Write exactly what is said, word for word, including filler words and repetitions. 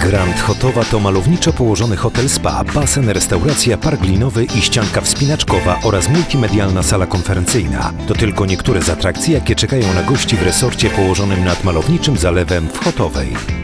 Grand Chotowa to malowniczo położony hotel spa, basen, restauracja, park linowy i ścianka wspinaczkowa oraz multimedialna sala konferencyjna. To tylko niektóre z atrakcji, jakie czekają na gości w resorcie położonym nad malowniczym zalewem w Chotowej.